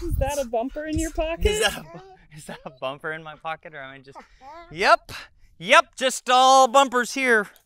Is that a bumper in your pocket? Is that a bumper in my pocket, or am I just... Yep, just all bumpers here.